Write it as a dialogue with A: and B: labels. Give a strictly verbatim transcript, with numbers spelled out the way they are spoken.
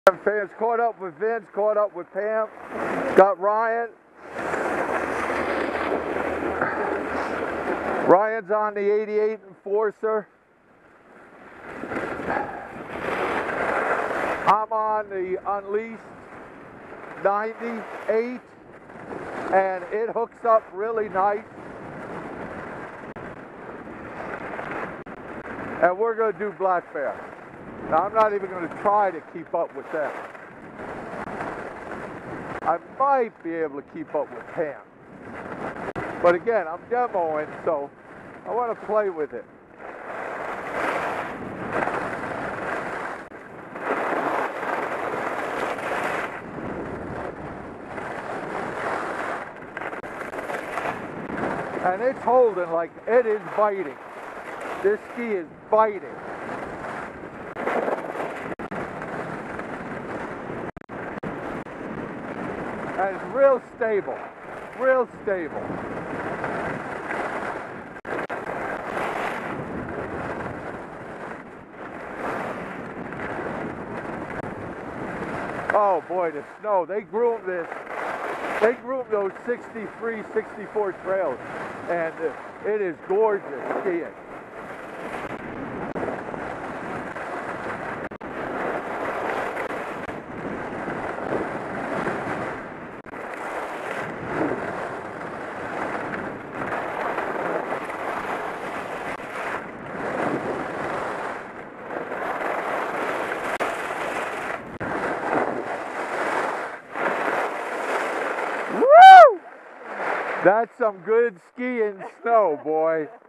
A: Fans caught up with Vince, caught up with Pam, got Ryan. Ryan's on the eighty-eight Enforcer. I'm on the Unleashed ninety-eight, and it hooks up really nice. And we're going to do black bear. Now, I'm not even going to try to keep up with them. I might be able to keep up with Pam. But again, I'm demoing, so I want to play with it. And it's holding like it is biting. This ski is biting. And it's real stable, real stable. Oh boy, the snow. They groomed this. They groomed those sixty-three, sixty-four trails, and it is gorgeous skiing. That's some good skiing snow, boy.